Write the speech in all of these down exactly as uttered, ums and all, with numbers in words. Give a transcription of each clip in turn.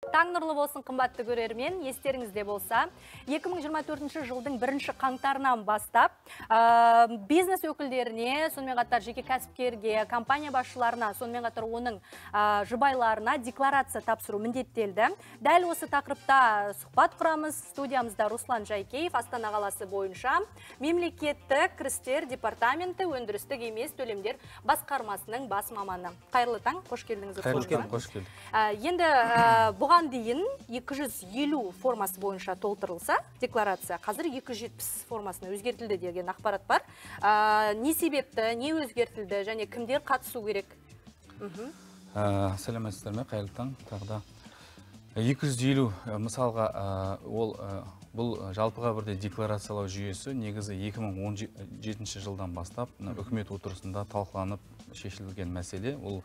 Таң нұрлы болсын, қымбатты көрермен, естеріңізде болса, екі мың жиырма төртінші жылдың бірінші қаңтарынан бастап, бизнес өкілдеріне, сонымен қатар жеке кәсіпкерге, компания басшыларына, сонымен қатар оның жұбайларына декларация тапсыру міндеттелді. Дәл осы тақырыпта сұхбат құрамыз, студиямызда Руслан Жайкеев, Астана қаласы бойынша мемлекеттік кірістер департаменті өндірістік емес төлемдер басқармасының бас маманы. Қайырлы таң, қош келдіңіз. Қош келдік. Енді бұған дейін екі жүз елу формасы бойынша толтырылса декларация, қазір екі жүз жетпіс формасына өзгертілді деген ақпарат бар. Не себепті, не өзгертілді және кімдер қатысу керек? Сәлеметсіздер ме, қайырлы таң. Тағда екі жүз елу мысалға ол бұл жалпыға бірде декларациялау жүйесі негізі екі мың он жетінші жылдан бастап үкімет отырысында талқыланып шешілген мәселе. Ол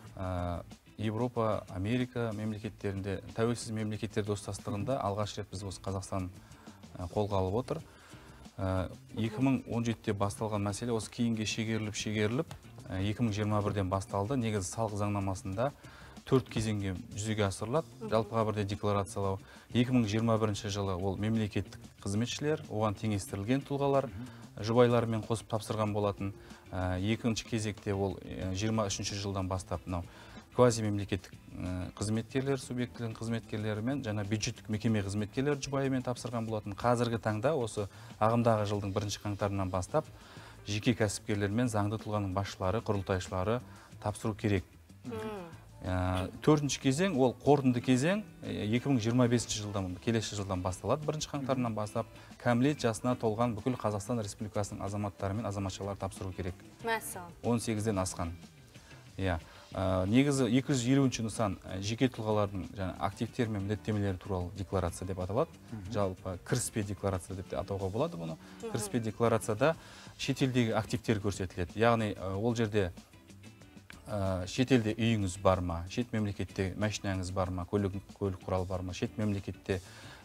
Европа, Америка мемлекеттерінде, тәуелсіз мемлекеттер достастығында алғаш рет біз осы Қазақстан қолға алып отыр. екі мың он жетіде басталған мәселе осы кейінге шегеріліп, шегеріліп, екі мың жиырма бірден басталды. Негізі салық заңнамасында төрт кезеңге жүзеге асырылады. Жалпыға бірде декларациялау. екі мың жиырма бірінші жылы ол мемлекеттік қызметшілер, оған теңестірілген тұлғалар, жұбайларымен қосып тапсырған болатын. Екінші кезекте ол жиырма үшінші жылдан бастап квази мемлекеттік қызметкерлер, субъектілердің қызметкерлерімен және бюджеттік мекеме қызметкерлер жұбайымен тапсырған болатын. Қазіргі таңда осы ағымдағы жылдың бірінші қаңтарынан бастап жеке кәсіпкерлер мен заңды тұлғаның басшылары, құрылтайшылары тапсыру керек. Төртінші кезең ол қорытынды кезең екі мың жиырма бесінші жылдан, келесі жылдан басталады. Бірінші қаңтарынан бастап кәмелет жасына толған бүкіл Қазақстан Республикасының азаматтары мен азаматшалар тапсыру керек. он сегізден асқан. Негізі екі жүз елуінші нысан жеке тұлғалардың активтер мен міндеттемелері туралы декларация деп аталады. Жалпы кіріспе декларация деп атауға болады бұны. Кіріспе декларацияда шетелдегі активтер көрсетіледі. Яғни ол жерде шетелде үйіңіз бар ма, шет мемлекетте машинаңыз бар ма, көлік құрал бар ма, шет мемлекетте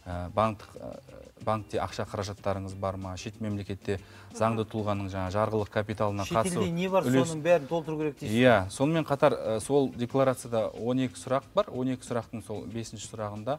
банкте ақша қаражаттарыңыз бар ма, шет мемлекетте заңды тұлғаның жарғылық капиталына қатысу. Шетелде не бар, соның бәрін толтыру керек дейсіз? Иә, сонымен қатар сол декларацияда он екі сұрақ бар. он екі сұрақтың сол бесінші сұрағында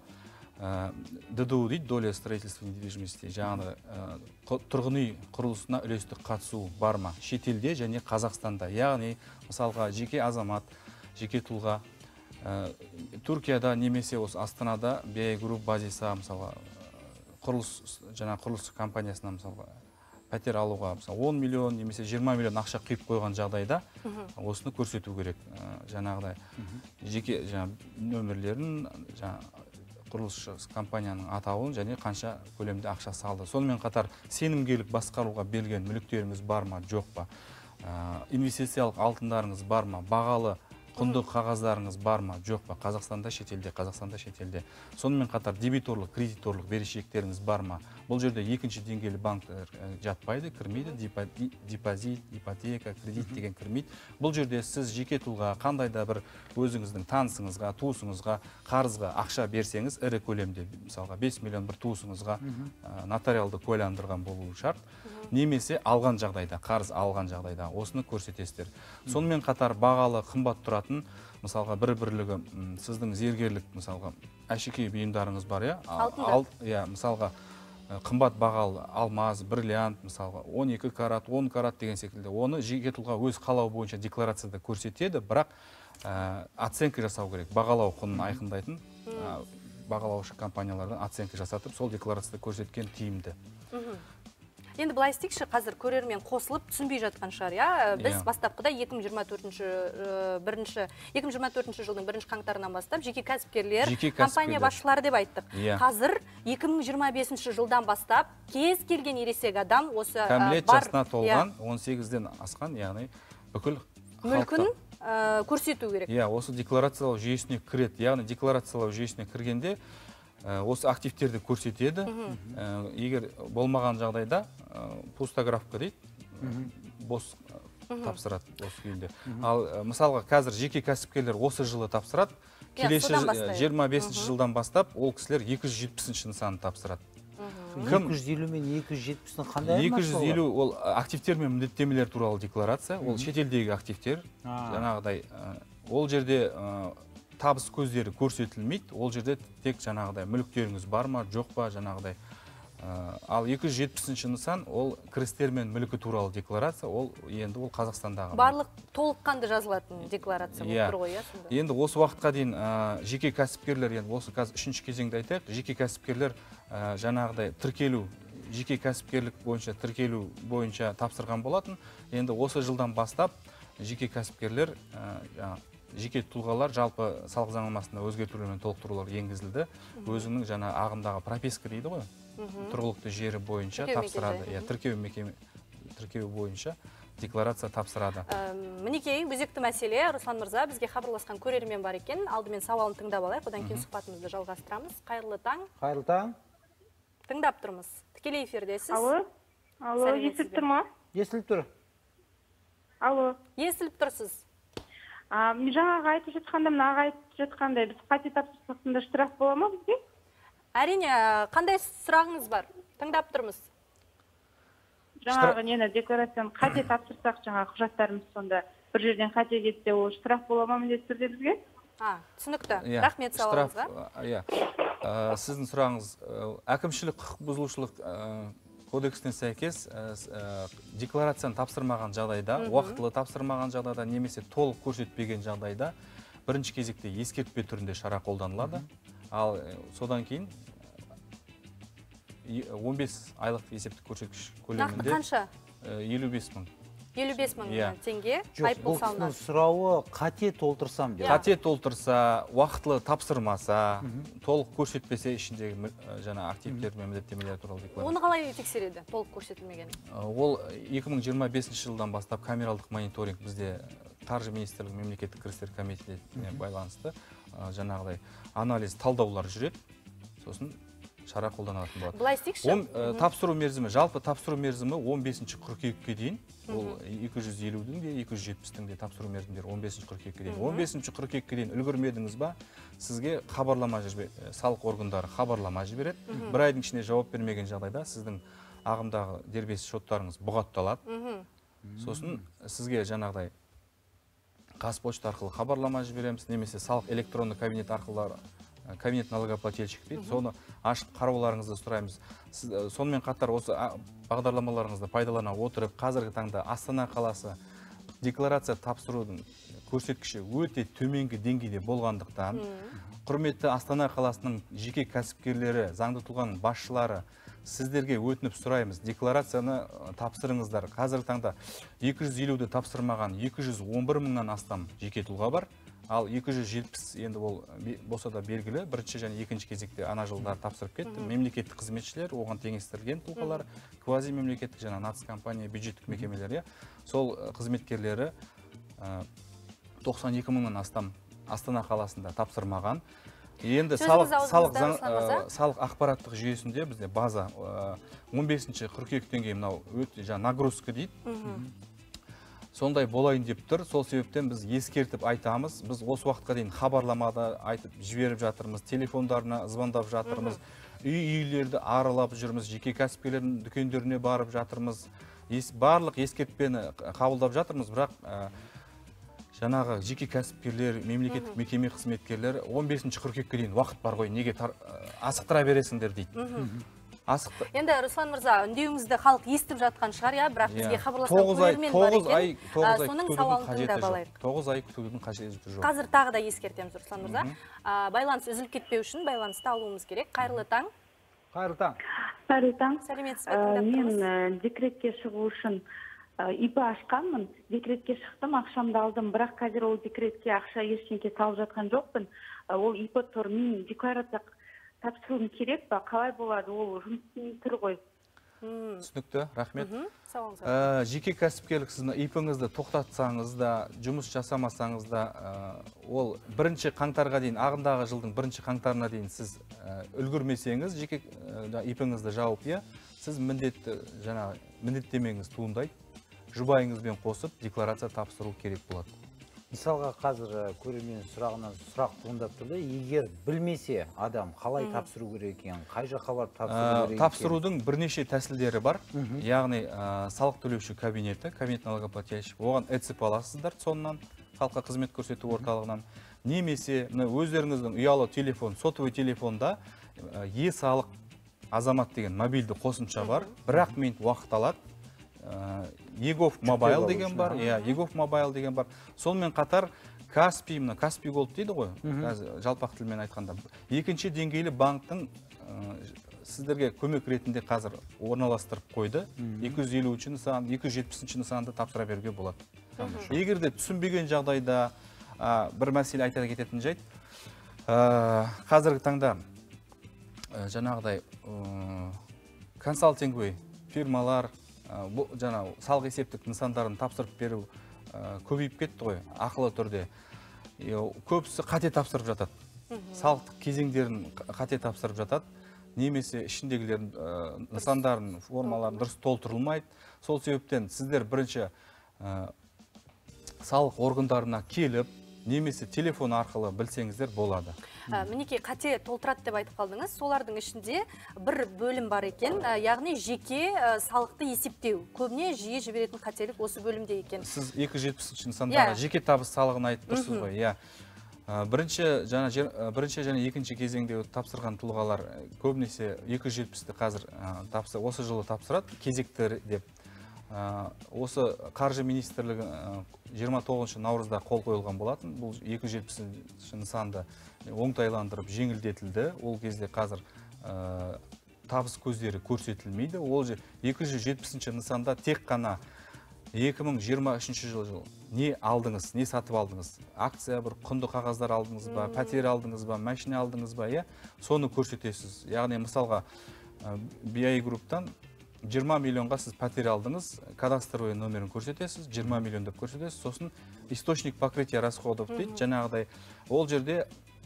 ДДУ дейді, доля строительства недвижимости, жаңағы тұрғын үй құрылысына үлестік қатысу бар ма, шетелде және Қазақстанда. Яғни, мысалға, жеке азамат, жеке тұлға Түркияда немесе осы Астанада би ай Group базиса, мысалға, құрылыс, жаңа құрылыс компаниясына, мысалға, пәтер алуға он миллион немесе жиырма миллион ақша құйып қойған жағдайда осыны көрсету керек. Жаңағыдай жеке нөмірлерін, құрылыс компанияның атауын және қанша көлемде ақша салды. Сонымен қатар сенімгерлік басқаруға берген мүліктеріңіз бар ма, жоқ па, инвестициялық алтындарыңыз бар ма, бағалы құнды қағаздарыңыз бар ма, жоқ па, Қазақстанда, шетелде, Қазақстанда, шетелде. Сонымен қатар дебиторлық, кредиторлық берешектеріңіз бар ма? Бұл жерде екінші деңгейлі банктер жатпайды, кірмейді, депозит, ипотека, кредит деген кірмейді. Бұл жерде сіз жеке тұлға қандай да бір өзіңіздің танысыңызға, туысыңызға, қарызға ақша берсеңіз, ірі көлемде, мысалға бес миллион бір туысыңызға нотариалды куәландырған болуы шарт. Немесе алған жағдайда, қарыз алған жағдайда, осыны көрсетесіздер. Сонымен қатар бағалы қымбат тұратын, мысалға бір-бірлігі сіздің зергерлік, мысалға әшекей бұйымдарыңыз бар, иә, мысалға қымбат бағалы алмаз, бриллиант, мысалға он екі карат, он карат деген секілді. Оны жеке тұлға өз қалауы бойынша декларацияда көрсетеді, бірақ оценка жасау керек, бағалау құнын айқындайтын бағалаушы компаниялардан оценка жасатып, сол декларацияда көрсеткен тиімді. Енді былай істейікші, қазір көрермен қосылып түсінбей жатқан шығар, иә? Біз бастапқыда екі мың жиырма төртінші жылдың бірінші қаңтарынан бастап жеке кәсіпкерлер, компания басшылары деп айттық. Қазір екі мың жиырма бесінші жылдан бастап кез келген ересек адам осы бар. Кәмелет жасына толған он сегізден асқан, яғни бүкіл мүлкін көрсету керек. Иә, осы декларациялау жүйесіне кіреді. Яғни декларациялау жүйесіне кіргенде осы активтерді көрсетеді. Егер болмаған жағдайда пустографка дейді, бос тапсырады осы күйінде. Ал мысалға қазір жеке кәсіпкерлер осы жылы тапсырады, келесі жиырма бесінші жылдан бастап ол кісілер екі жүз жетпісінші нысанын тапсырады. екі жүз елу мен екі жүз жетпістің қандай айырмашылығы? екі жүз елу ол активтер мен міндеттемелер туралы декларация, ол шетелдегі активтер. Жаңағыдай ол жерде табыс көздері көрсетілмейді. Ол жерде тек жаңағыдай мүліктеріңіз бар ма, жоқ па, жаңағыдай. Ал екі жүз жетпісінші нысан ол кірістер мен мүлкі туралы декларация, ол енді ол Қазақстандағы. Барлық толыққанды жазылатын декларация болып тұр ғой, сонда. Енді осы уақытқа дейін жеке кәсіпкерлер, енді осы қазір үшінші кезеңде айтайық, жеке кәсіпкерлер жаңағыдай тіркелу, жеке кәсіпкерлік бойынша тіркелу бойынша тапсырған болатын. Енді осы жылдан бастап жеке кәсіпкерлер, жеке тұлғалар жалпы салық заңнамасына өзгертулер мен толықтырулар енгізілді. Өзінің жаңа ағымдағы прописка дейді ғой. Тұрғылықты жері бойынша тапсырады. Тіркеу мекеме тіркеу бойынша декларация тапсырады. Мінекей, өзекті мәселе. Руслан мырза, бізге хабарласқан көрермен бар екен. Алдымен сауалын тыңдап алайық, одан кейін сұхбатымызды жалғастырамыз. Қайырлы таң. Қайырлы таң. Тыңдап тұрмыз. Тікелей эфирдесіз. Алло. Алло, естіліп тұр ма? Естіліп тұр. Алло. Естіліп тұрсыз. Мен жаңағы айтып жатқанда, мына айтып жатқандай, біз қате тапсырсақында штраф бола ма бізге? Әрине, қандай сұрағыңыз бар? Тыңдап тұрмыз. Жаңағы нені декларацияны қате тапсырсақ, жаңағы құжаттарымыз сонда бір жерден қате кетсе, ол штраф бола ма міндетті түрде бізге? А, түсінікті. Рахмет сауалыңызға. Иә. Сіздің сұрағыңыз әкімшілік құқық бұзушылық кодексіне сәйкес декларацияны тапсырмаған жағдайда, уақытылы тапсырмаған жағдайда немесе толық көрсетпеген жағдайда бірінші кезекте ескертпе түрінде шара қолданылады. Ал содан кейін он бес айлық есептік көрсеткіш көлемінде. Нақты қанша? елу бес мың. елу бес мың теңге айыппұл салынады. Жоқ, бұл сұрауы қате толтырсам деп. Қате толтырса, уақытылы тапсырмаса, толық көрсетпесе ішіндегі жаңа активтер мен міндеттемелер туралы декларация. Оны қалай тексереді, толық көрсетілмеген? Ол екі мың жиырма бесінші жылдан бастап камералдық мониторинг бізде Қаржы министрлігі мемлекеттік кірістер комитетіне байланысты жаңағыдай анализ талдаулар жүреді. Сосын шара қолданатын болады. Былай істейікші? Тапсыру мерзімі, жалпы тапсыру мерзімі он бесінші қыркүйекке дейін. Ол екі жүз елудің де, екі жүз жетпістің де тапсыру мерзімдері он бесінші қыркүйекке дейін. он бесінші қыркүйекке дейін үлгермедіңіз ба, сізге хабарлама жібереді, салық органдары хабарлама жібереді. Бір айдың ішінде жауап бермеген жағдайда сіздің ағымдағы дербес шоттарыңыз бұғатталады. Сосын сізге жаңағыдай Қазпошта арқылы хабарлама жібереміз, немесе салық электронды кабинет арқылы кабинет налогоплательщик дейді, соны ашып қарауларыңызды сұраймыз. Сонымен қатар осы бағдарламаларыңызды пайдалана отырып, қазіргі таңда Астана қаласы декларация тапсырудың көрсеткіші өте төменгі деңгейде болғандықтан, құрметті Астана қаласының жеке кәсіпкерлері, заңды тұлғаның басшылары, сіздерге өтініп сұраймыз, декларацияны тапсырыңыздар. Қазіргі таңда екі жүз елуді тапсырмаған екі жүз он бір мыңнан астам жеке тұлға бар. Ал екі жүз жетпіс енді ол болса да белгілі, бірінші және екінші кезекте ана жылдар тапсырып кетті. Мемлекеттік қызметшілер, оған теңестірілген тұлғалар, квази мемлекеттік және нацкомпания, бюджеттік мекемелер, сол қызметкерлері тоқсан екі мыңнан астам Астана қаласында тапсырмаған. Енді салық ақпараттық жүйесінде бізде база он бесінші қыркүйектен кейін мынау өте жаңа нагрузка дейді. Сондай болайын деп тұр. Сол себептен біз ескертіп айтамыз. Біз осы уақытқа дейін хабарламада айтып жіберіп жатырмыз, телефондарына звондап жатырмыз, үй-үйлерді аралап жүрміз, жеке кәсіпкерлердің дүкендеріне барып жатырмыз. Барлық ескертпені қабылдап жатырмыз, бірақ жаңағы жеке кәсіпкерлер, мемлекеттік мекеме қызметкерлері он бесінші қыркүйекке дейін уақыт бар ғой, неге асықтыра бересіңдер дейді. Енді Руслан мырза, үндеуіңізді халық естіп жатқан шығар, бірақ бізге хабарласқан көрермен бар екен. Соның сауалын тыңдап алайық. тоғыз ай күтудің қажеті жоқ. Қазір тағы да ескертеміз, Руслан мырза. Байланыс үзіліп кетпеу үшін байланысты алуымыз керек. Қайырлы таң. Қайырлы таң. Қайырлы таң. Сәлеметсіз бе, тыңдап тұрмыз. Мен декретке шығу үшін ИП ашқанмын, декретке шықтым, ақшамды алдым, бірақ қазір ол декретке ақша ештеңке салып жатқан жоқпын. Ол ИП тұр, мен декларация тапсыруым керек па, қалай болады, ол жұмыстың түрі ғой. Түсінікті, рахмет. Жеке кәсіпкерлік сіздің ИП-іңізді тоқтатсаңыз да, жұмыс жасамасаңыз да, ол бірінші қаңтарға дейін, ағымдағы жылдың бірінші қаңтарына дейін сіз үлгермесеңіз, жеке ИП-іңізді жауып, сіз міндеттемеңіз туындайды. Жұбайыңызбен қосып декларация тапсыру керек болады. Мысалға қазір көрермен сұрағынан сұрақ туындап тұрды. Егер білмесе адам қалай тапсыру керек екен, қай жаққа барып тапсыру керек екен? Тапсырудың бірнеше тәсілдері бар. Яғни салық төлеуші кабинеті, кабинет налогоплательщик, оған ЭЦП аласыздар сонынан, халыққа қызмет көрсету орталығынан. немесе өздеріңіздің ұялы телефон, сотовый телефонда е-салық азамат деген мобильді қосымша бар, бірақ минут уақыт алады. Егов мобайл деген бар, Егов мобайл деген бар. Сонымен қатар Каспий, мына Каспий Голд дейді ғой, жалпақ тілмен айтқанда. Екінші деңгейлі банктың сіздерге көмек ретінде қазір орналастырып қойды. екі жүз елуінші нысан, екі жүз жетпісінші нысанды тапсыра беруге болады. Егер де түсінбеген жағдайда бір мәселе айта кететін жайт, қазіргі таңда жаңағыдай консалтинговый фирмалар, жаңа салық есептік нысандарын тапсырып беру көбейіп кетті ғой, ақылы түрде. Көбісі қате тапсырып жатады. Салықтық кезеңдерін қате тапсырып жатады. Немесе ішіндегілерін нысандарын, формаларын дұрыс толтырылмайды. Сол себептен сіздер бірінші салық органдарына келіп, немесе телефон арқылы білсеңіздер болады. Мінекей қате толтырады деп айтып қалдыңыз. Солардың ішінде бір бөлім бар екен, яғни жеке салықты есептеу. Көбіне жиі жіберетін қателік осы бөлімде екен. Сіз екі жүз жетпісінші нысандағы жеке табыс салығын айтып тұрсыз ғой. Бірінші және екінші кезеңде тапсырған тұлғалар көбінесе екі жүз жетпісті қазір осы жылы тапсырады, кезекті деп. Осы қаржы министрлігі жиырма тоғызыншы наурызда қол қойылған болатын. Бұл екі жүз жетпісінші нысанды оңтайландырып жеңілдетілді. Ол кезде қазір табыс көздері көрсетілмейді. Ол екі жүз жетпісінші нысанда тек қана екі мың жиырма үшінші жыл не алдыңыз, не сатып алдыңыз? Акция, бір құнды қағаздар алдыңыз ба, пәтер алдыңыз ба, машина алдыңыз ба, соны көрсетесіз. Яғни мысалға би ай групптан жиырма миллионға сіз пәтер алдыңыз, кадастровый номерін көрсетесіз, жиырма миллион деп көрсетесіз. Сосын источник покрытия расходов дейді, жаңағыдай. Ол жерде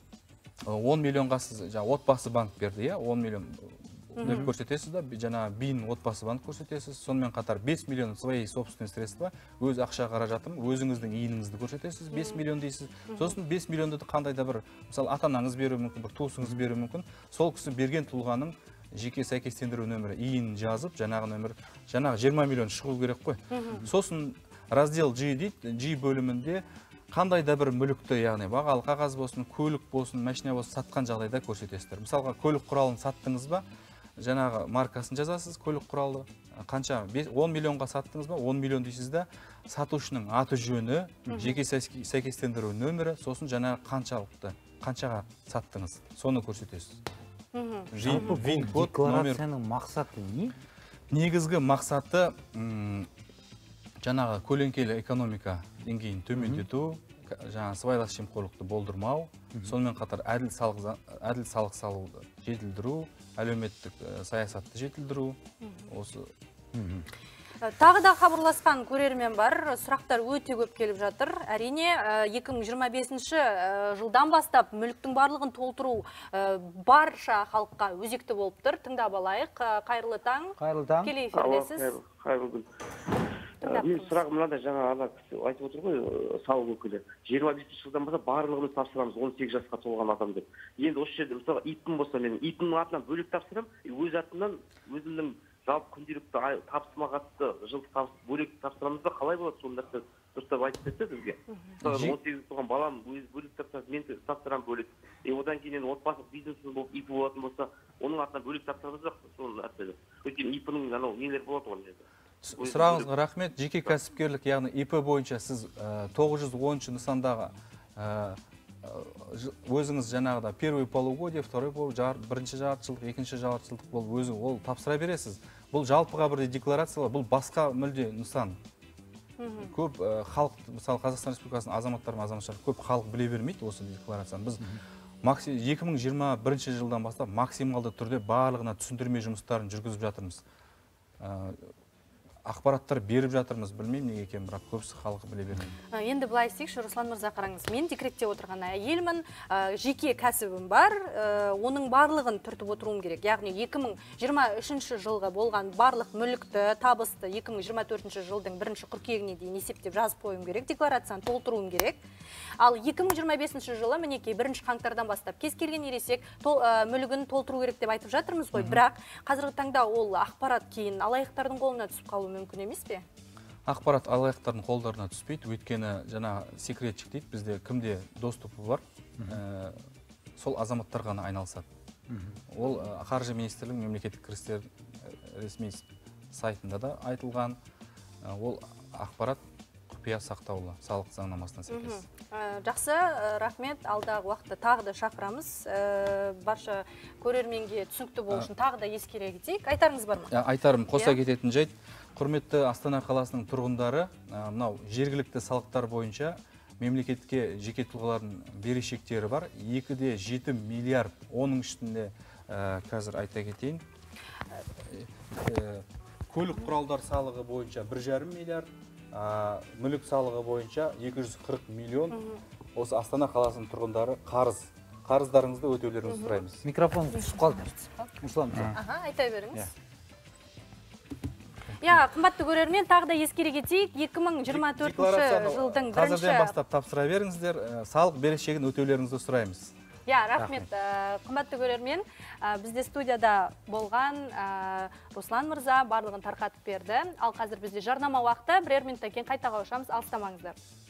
он миллионға сіз отбасы банк берді, он миллион деп көрсетесіз да, жаңағы бин отбасы банк көрсетесіз. Сонымен қатар бес миллион свои собственные средства, өз ақша қаражатым, өзіңіздің иініңізді көрсетесіз, бес миллион дейсіз. Сосын бес миллионды қандай да бір, мысалы ата-анаңыз беруі мүмкін, бір туысыңыз беруі мүмкін. Сол кісі берген тұлғаның жеке сәйкестендіру нөмірі иін жазып, жаңағы нөмір, жаңағы жиырма миллион шығу керек қой. Сосын раздел G дейді, G бөлімінде қандай да бір мүлікті, яғни бағалы қағаз болсын, көлік болсын, машина болсын сатқан жағдайда көрсетесіздер. Мысалға, көлік құралын саттыңыз ба, жаңағы маркасын жазасыз, көлік құралы қанша, он миллионға саттыңыз ба, он миллион дейсіз да, сатушының аты жөні, жеке сәйкестендіру нөмірі, сосын жаңағы қаншалықты, қаншаға саттыңыз, соны көрсетесіз. Жалпы бұл декларацияның мақсаты не? Негізгі мақсаты жаңағы көлеңкелі экономика деңгейін төмендету, жаңа сыбайлас жемқорлықты болдырмау, сонымен қатар әділ салық салуды жетілдіру, әлеуметтік саясатты жетілдіру. Осы Тағы да хабарласқан көрермен бар, сұрақтар өте көп келіп жатыр. Әрине, екі мың жиырма бесінші жылдан бастап мүліктің барлығын толтыру барша халыққа өзекті болып тұр. Тыңдап алайық. Қайырлы таң. Қайырлы таң. Тікелей эфирдесіз. Қайырлы күн. Мен сұрағым мынада жаңа ана кісі айтып отыр ғой, салық өкілі. жиырма бесінші жылдан бастап барлығымыз тапсырамыз он сегіз жасқа толған адам деп. Енді осы жерде мысалы ипім болса, мен ипімнің атынан бөлек тапсырам, өз атынан өзімнің жалпы күнделікті табысыма қатысты жылдық табыс бөлек тапсырамыз ба, қалай болады сол нәрсе дұрыстап айтып берсе бізге. Мысалы он сегіз толған балам өз бөлек тапсырам, мен тапсырам бөлек. И одан кейін отбасылық бизнесім болып ипі болатын болса, оның атынан бөлек тапсырамыз ба, сол нәрсе. Өйткені ипінің анау нелер болады ғой жерде. Сұрағыңызға рахмет. Жеке кәсіпкерлік, яғни ИП бойынша сіз тоғыз жүз оныншы нысандағы өзіңіз жаңағыда первый полугодие, второй полугодие, бірінші жартыжылдық, екінші жартыжылдық болып өзі ол тапсыра бересіз. Бұл жалпыға бірдей декларациялар, бұл басқа мүлде нысан. Көп халық, мысалы Қазақстан Республикасының азаматтары, азаматшылар көп халық біле бермейді осы декларацияны. Біз екі мың жиырма бірінші жылдан бастап максималды түрде барлығына түсіндірме жұмыстарын жүргізіп жатырмыз. Ақпараттар беріп жатырмыз, білмеймін неге екенін, бірақ көбісі халқы біле бермейді. Енді былай істейікші, Руслан мырза, қараңыз. Мен декретте отырған әйелмін, жеке кәсібім бар, оның барлығын түртіп отыруым керек. Яғни екі мың жиырма үшінші жылға болған барлық мүлікті, табысты екі мың жиырма төртінші жылдың бірінші қыркүйегіне дейін есептеп жазып қойым керек, декларацияны толтыруым керек. Ал екі мың жиырма бесінші жылы мінекей бірінші қаңтардан бастап кез келген ересек мүлігін толтыру керек деп айтып жатырмыз ғой, бірақ қазіргі таңда ол ақпарат кейін алаяқтардың қолына түсіп қалуы мүмкін емес пе? ақпарат алаяқтардың қолдарына түспейді, өйткені жаңа секретчик дейді, бізде кімде доступы бар, сол азаматтар ғана айналысады. Ол қаржы министрлігінің мемлекеттік кірістер ресми сайтында да айтылған, ол ақпарат құпия сақтаулы салық заңнамасына сәйкес. Жақсы, рахмет. Алдағы уақытта тағы да шақырамыз. Барша көрерменге түсінікті болу үшін тағы да ескере кетейік. Айтарыңыз бар ма? Айтарым, қоса кететін жайт. Құрметті Астана қаласының тұрғындары, мынау жергілікті салықтар бойынша мемлекетке жеке тұлғалардың берешектері бар. екі де жеті миллиард, оның ішінде қазір айта кетейін. Көлік құралдар салығы бойынша бір жарым миллиард, мүлік салығы бойынша екі жүз қырық миллион. Осы Астана қаласының тұрғындары қарыз. Қарыздарыңызды өтеулеріңізді сұраймыз. Микрофон түсіп қалды. Руслан мырза. Аха, айта беріңіз. Я, қымбатты көрермен, тағы да ескере кетейік, екі мың жиырма төртінші жылдың бірінші... Қазірден бастап тапсыра беріңіздер, салық берешегін өтеулеріңізді сұраймыз. Я, рахмет. Қымбатты көрермен, бізде студияда болған Руслан мырза барлығын тарқатып берді. Ал қазір бізде жарнама уақыты, бірер минуттан кейін қайта қауышамыз, алыстамаңыздар.